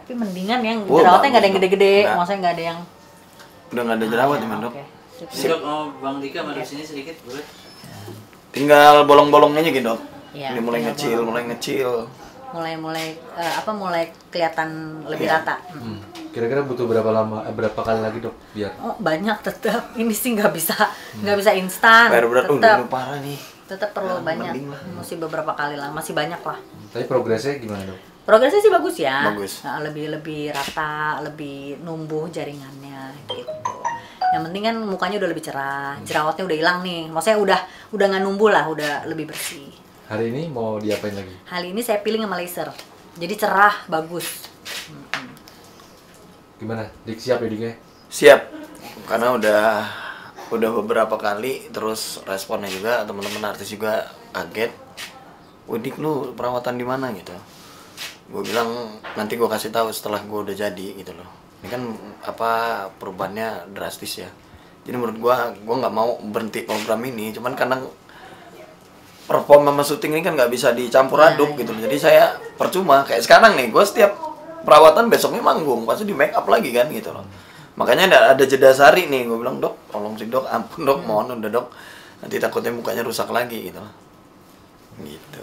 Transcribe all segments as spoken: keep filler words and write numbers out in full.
Tapi mendingan yang Oh, jerawatnya nggak ada yang bagus, gede-gede, Dok. maksudnya nggak ada yang Udah nggak ada jerawat ah, ya, Dok. oke. Ini, Dok, mau Bang Dika madu sini sedikit boleh? Tinggal bolong-bolongnya aja gitu, Dok. Iya, Ini mulai tinggal ngecil, bolong. mulai ngecil. mulai-mulai eh, apa mulai kelihatan lebih Iya. rata. Hmm. Kira-kira butuh berapa lama, eh, berapa kali lagi dok biar? Oh banyak tetap, ini sih nggak bisa nggak bisa instan, Bayar berat, uh, tetap ini parah nih. tetap perlu Ya, banyak, mending lah. mesti beberapa kali lah, masih banyak lah. Tapi progresnya gimana dok? Progresnya sih bagus ya, Bagus. Nah, lebih lebih rata, lebih numbuh jaringannya gitu. Yang penting kan mukanya udah lebih cerah, jerawatnya udah hilang nih, maksudnya udah udah nggak numbuh lah, udah lebih bersih. Hari ini mau diapain lagi? Kali ini saya peeling sama laser, jadi cerah, bagus. Mm-mm. Gimana? Dik siap ya Dik ya? Siap. Karena udah udah beberapa kali, terus responnya juga teman-teman artis juga kaget. Wadik lu perawatan di mana gitu. Gue bilang nanti gue kasih tahu setelah gue udah jadi gitu loh. Ini kan apa perubahannya drastis ya. Jadi menurut gue, gue nggak mau berhenti program ini. Cuman kadang perform sama syuting ini kan nggak bisa dicampur aduk gitu loh. Jadi saya percuma kayak sekarang nih, gue setiap perawatan besoknya manggung pasti di make up lagi kan gitu loh. Makanya ada, ada jeda sehari nih, gue bilang dok, tolong sih dok, ampun dok, mohon udah dok, nanti takutnya mukanya rusak lagi gitu loh. Gitu.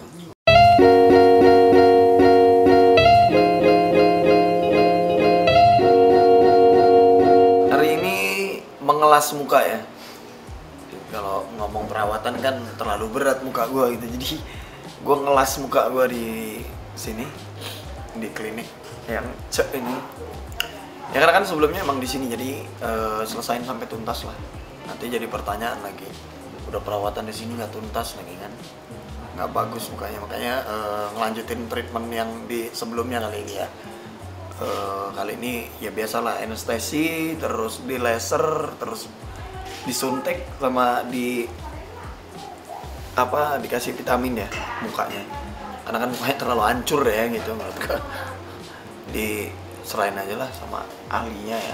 Hari ini mengelas muka ya. Kalau ngomong perawatan kan terlalu berat muka gue gitu, jadi gue ngelas muka gue di sini di klinik yang cek ini. Ya karena kan sebelumnya emang di sini, jadi uh, selesain sampai tuntas lah. Nanti jadi pertanyaan lagi, udah perawatan di sini nggak tuntas lagi kan, nggak bagus mukanya. Makanya uh, ngelanjutin treatment yang di sebelumnya kali ini ya. Uh, kali ini ya biasalah anestesi, terus di laser, terus disuntik sama di apa dikasih vitamin ya mukanya. Karena kan mukanya terlalu hancur ya gitu menurut gue. Diserahin aja lah sama ahlinya ya.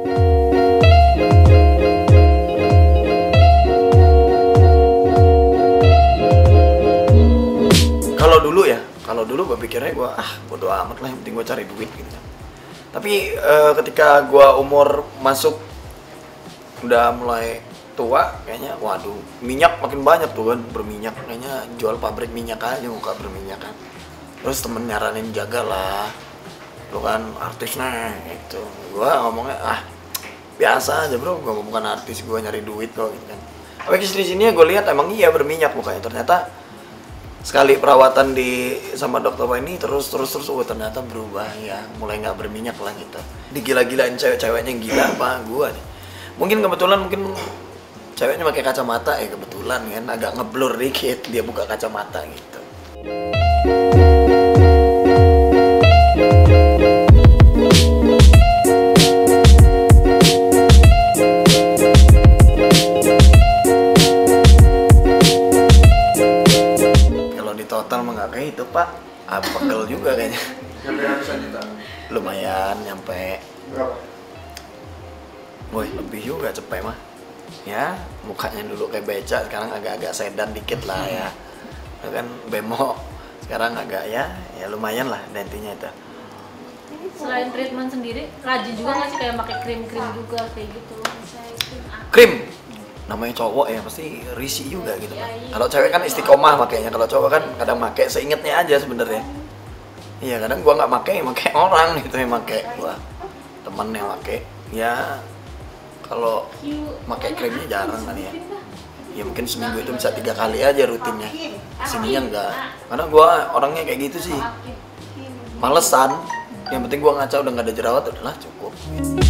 Kalau dulu ya, kalau dulu gue pikirnya gue ah bodo amat lah, yang penting gue cari duit gitu. Tapi uh, ketika gue umur masuk udah mulai tua, kayaknya waduh minyak makin banyak tuh kan, berminyak, kayaknya jual pabrik minyak aja muka berminyak kan. Terus temen nyaranin jagalah, lu kan artis nih gitu. Gua ngomongnya ah biasa aja bro, gua bukan artis, gua nyari duit kok gitu kan. Tapi kesini sini gue lihat emang iya berminyak mukanya. Ternyata sekali perawatan di sama dokter ini terus terus terus oh, ternyata berubah ya, mulai nggak berminyak lah gitu. Digila-gilain cewek-ceweknya yang gila apa gua nih. Mungkin kebetulan mungkin ceweknya pakai kacamata ya, kebetulan kan agak ngeblur dikit dia buka kacamata gitu. Kalau di total mah nggak kayak itu pak, ah, pegel juga kayaknya. Nyampe ratusan juta. Lumayan nyampe. Berapa? Woi lebih juga cepet mah. Ya mukanya dulu kayak beca, sekarang agak-agak sedan dikit lah ya. Itu kan bemo, sekarang agak ya ya lumayan lah intinya itu. Selain treatment sendiri, rajin juga nggak sih kayak pakai krim-krim juga kayak gitu? Krim namanya cowok ya pasti risih juga gitu kan. Kalau cewek kan istiqomah makanya, kalau cowok kan kadang make seingetnya aja sebenarnya. Iya kadang gua nggak make, make orang gitu yang make, gua temen yang make. Ya kalau pakai krimnya jarang kan ya. Ya mungkin seminggu itu bisa tiga kali aja rutinnya. Sininya enggak. Karena gua orangnya kayak gitu sih. Malesan. Yang penting gua ngaca udah nggak ada jerawat udahlah cukup.